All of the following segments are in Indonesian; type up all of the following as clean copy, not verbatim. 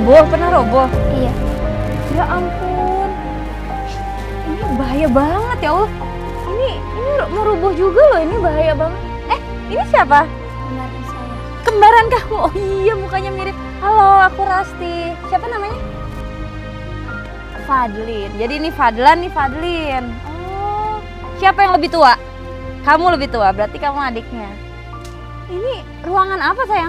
roboh, pernah roboh? Iya. Ya ampun. Ini bahaya banget ya Allah. Ini mau roboh juga loh, ini bahaya banget. Ini siapa? Kemarin saya. Kembaran kamu? Oh iya, mukanya mirip. Halo, aku Rasti. Siapa namanya? Fadlin. Jadi ini Fadlan, nih Fadlin. Oh, siapa yang lebih tua? Kamu lebih tua, berarti kamu adiknya. Ini ruangan apa sayang?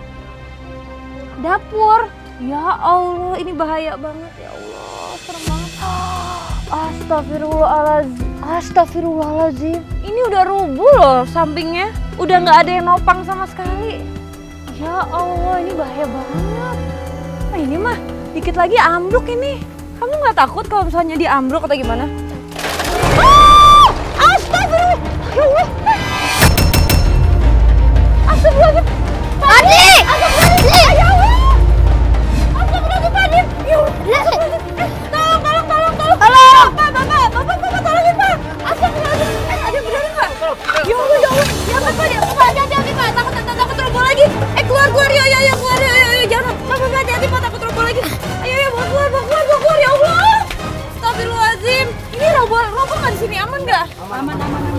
Dapur. Ya Allah, ini bahaya banget ya Allah, serem banget. Astagfirullahaladzim. Astagfirullahaladzim. Ini udah rubuh loh sampingnya. Udah nggak ada yang nopang sama sekali. Ya Allah, ini bahaya banget. Nah ini mah dikit lagi ambruk ini. Kamu nggak takut kalau misalnya dia ambruk atau gimana? Astagfirullah. Ya Allah. Astagfirullahaladzim. Adi! Astagfirullahaladzim. Ya Allah. Astagfirullahaladzim, Fadil. Ya Allah. Tolong. Bapak, tolongin Pak. Astagfirullahaladzim. Ada beneran Pak? Ya Allah. Ya Pak, hati-hati Pak. Takut roboh lagi. Keluar. Ya keluar. Ya jangan. Bapak, hati-hati Pak. Takut roboh lagi. Ayo, bawa keluar. Ya Allah. Astagfirullahaladzim. Ini roboh nggak di sini aman nggak? Aman.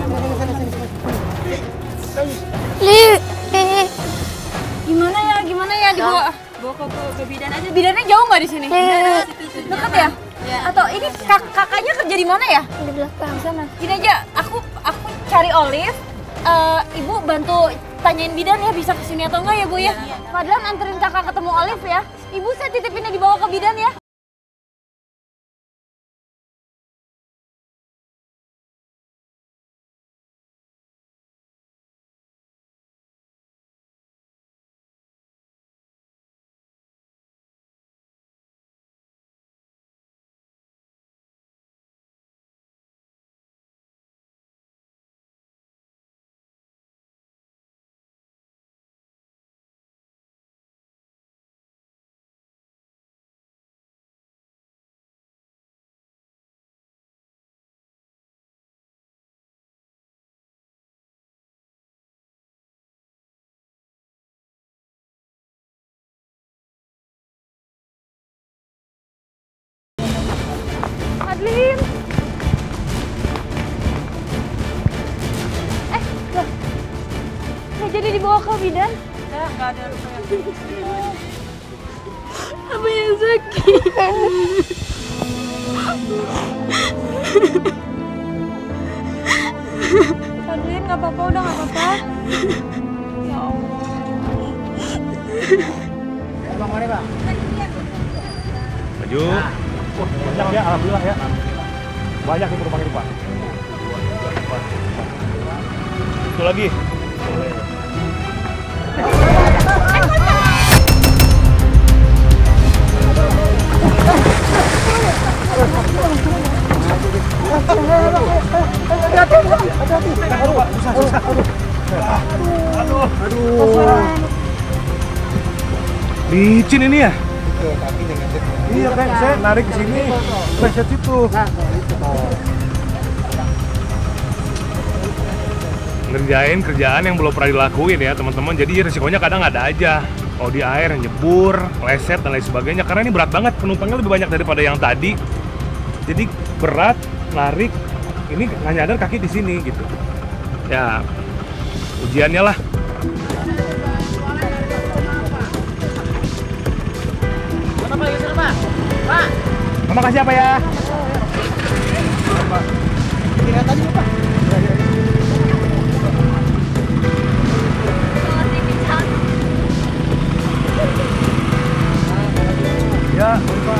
Gimana ya dibawa? Bawa ke bidan aja. Bidannya jauh nggak di sini? Dekat ya? Ya. Atau ini kakaknya kerja di mana ya? Di belakang sana. Gini aja, aku cari Olive. Ibu bantu tanyain bidan ya bisa kesini atau enggak ya Bu ya? Padahal anterin kakak ketemu Olive ya. Ibu saya titipinnya dibawa ke bidan ya. Fadlin. Loh. Nggak jadi dibawa ke bidan? Nggak ada luka yang apa yang sakit? Fadlin, nggak apa-apa, udah nggak apa-apa. Ya Allah. Bang, mari Bang. Maju. Banyak ya, alhamdulillah ya. Banyak yang penumpang itu Pak. Itu lagi. Licin ini ya? Iya kan, saya narik ke sini, preset situ. Ngerjain kerjaan yang belum pernah dilakuin ya teman-teman. Jadi resikonya kadang ada aja. Kalau di air, nyebur, meleset dan lain sebagainya. Karena ini berat banget, penumpangnya lebih banyak daripada yang tadi. Jadi berat, narik. Ini nggak nyadar kaki di sini gitu. Ya, ujiannya lah. Pak. Terima kasih apa ya? Lihat aja Pak. Ya, Pak.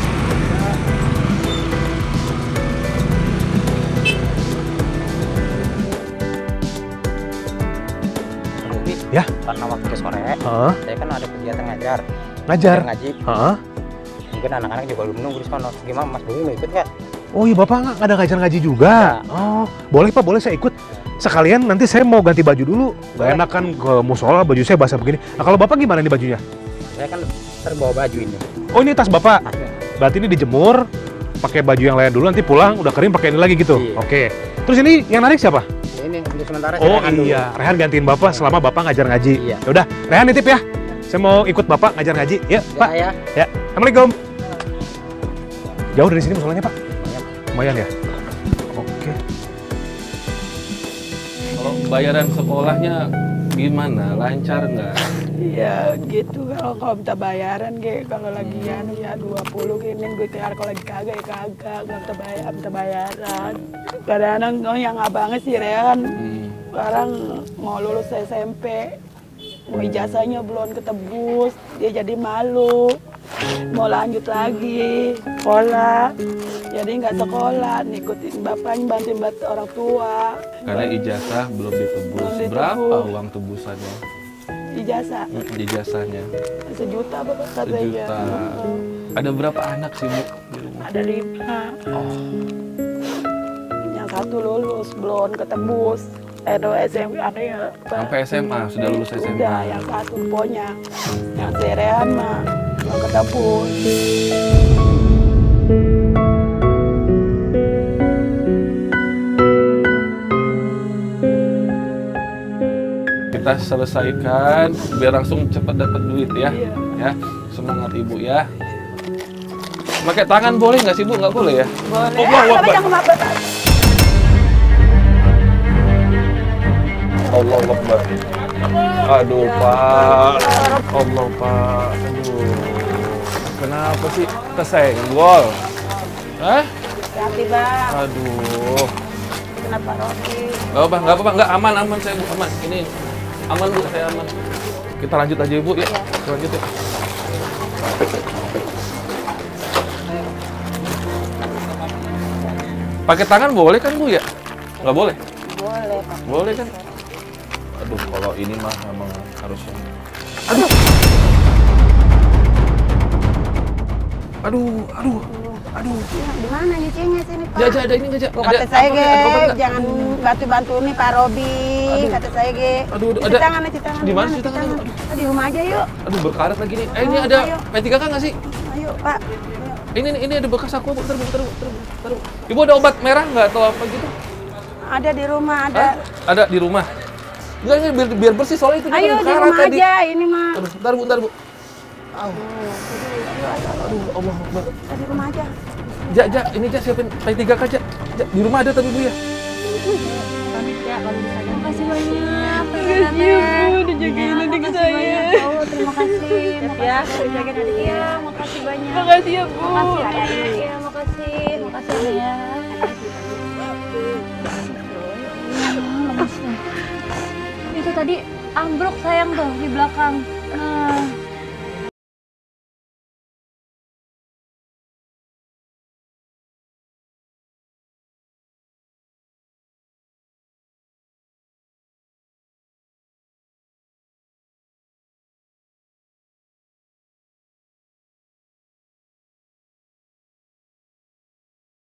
Ya. Karena waktu sore, saya kan ada kegiatan ngajar ngaji. Mungkin anak-anak juga belum nunggu di sana. Gimana Mas Bobi mau ikut nggak? Oh iya, Bapak nggak ada ngajar ngaji juga? Ya. Oh, boleh Pak, boleh saya ikut. Sekalian nanti saya mau ganti baju dulu. Gak enak kan ke musola baju saya basah begini. Nah kalau Bapak gimana nih bajunya? Saya kan terbawa baju ini. Oh ini tas Bapak? Berarti ini dijemur, pakai baju yang lain dulu, nanti pulang udah kering pakai ini lagi gitu? Iya. Oke. Terus ini yang narik siapa? Ini untuk sementara oh iya, dulu. Rehan gantiin Bapak selama Bapak ngajar ngaji. Iya. Yaudah, Rehan nitip ya. Saya mau ikut Bapak ngajar ngaji. Ya, Pak. Ya. Ya. Assalamualaikum. Jauh dari sini musolanya, Pak? Lumayan ya? Oke. Kalau bayaran sekolahnya gimana? Lancar nggak? Ya gitu kalau minta bayaran kalau lagi ya 20 gini gue keluar, kalau lagi kagak ya kagak, nggak minta bayaran. Kadang-kadang yang abangnya sih Rehan sekarang mau lulus SMP, mau ijazahnya belum ketebus, dia jadi malu, mau lanjut lagi sekolah, jadi nggak sekolah, ngikutin bapaknya, bantuin orang tua. Karena ijazah belum ditebus. Belum ditebus. Berapa uang tebusannya? Ijazah Ijazahnya 1 juta bapak katanya. 1 juta. Ada berapa anak sih Bu di rumah? Ada 5. Oh, Yang 1 lulus belum ketebus. SMP ada ya. sampai SMA sudah lulus SMA. Udah, yang 1 pokoknya. Yang Rehan mah belum ketebus. Kita selesaikan biar langsung cepat dapat duit ya. Iya. Ya, semangat Ibu ya. Pakai tangan boleh nggak sih Bu? Nggak boleh ya? Boleh. Allahu Akbar. Tapi jangan mabet. Allah Akbar. Aduh Pak. Allah Pak. Aduh. Kenapa sih kesenggol? Hah? Hati bang. Aduh. Kenapa Rocky? Nggak apa-apa, nggak aman saya Bu, aman. Ini aman Bu, saya aman. Kita lanjut aja Bu ya. Kita lanjut ya. Pakai tangan boleh kan Bu ya? Nggak boleh? Boleh Pak. Boleh kan? Aduh, kalau ini mah memang harusnya. Aduh. Di mana nyucinya sini Pak? Jaja ada ini nggak Ja? Kata saya ada obat nggak? jangan bantu nih Pak Robi. Kata saya Aduh, Cuci ada. tangan, cuci tangan. Di mana Cuci cuci tangan? tangan? Di rumah aja yuk. Aduh, berkarat lagi nih. Ini Oh, ada ayo. P3K nggak sih? Ayo Pak. Ini ada bekas aku, Bu. Bentar. Ibu ada obat merah nggak atau apa gitu? Ada di rumah, ada. Hah? Ada di rumah. Enggak, biar bersih soalnya itu Ayo di berkarat rumah tadi. aja ini mah. Aduh, bentar, Bu. Aduh, Allah Akbar. Di rumah aja. Ja, ini Ja siapin P3K Ja. Di rumah ada tapi Bu ya. Makasih banyak. Makasih Bu, dijagain adik saya. Terima kasih. Ya, dijagain adik ya. Makasih banyak. Makasih ya Bu. Makasih ya, makasih ya. Itu tadi ambruk sayang tuh di belakang. Nah,